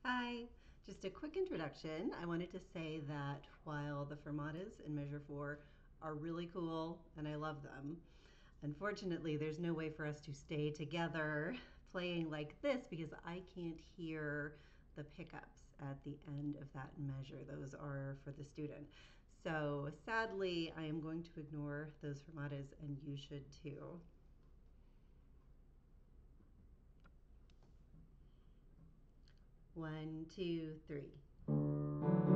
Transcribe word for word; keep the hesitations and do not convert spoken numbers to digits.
Hi, just a quick introduction. I wanted to say that while the fermatas in measure four are really cool and I love them, unfortunately, there's no way for us to stay together playing like this because I can't hear the pickups at the end of that measure. Those are for the student. So sadly, I am going to ignore those fermatas and you should too. One, two, three.